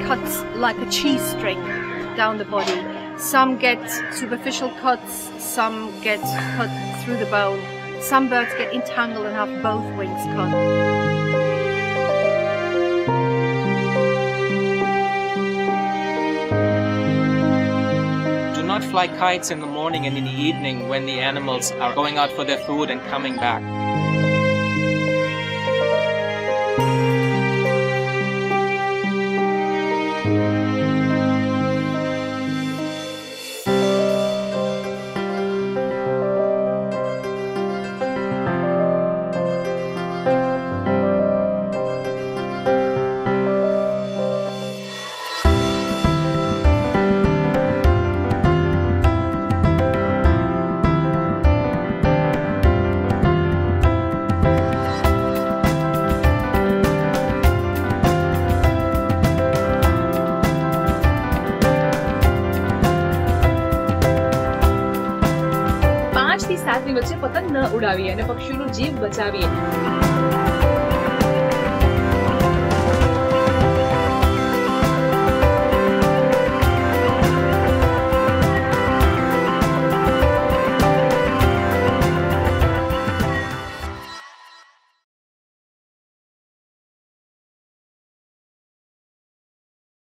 cuts like a cheese string down the body. Some get superficial cuts, some get cut through the bone. Some birds get entangled and have both wings cut. Do not fly kites in the morning and in the evening when the animals are going out for their food and coming back. ની વચ્ચે પતંગ ન ઉડાવીએ અને પક્ષીઓનો જીવ બચાવીએ.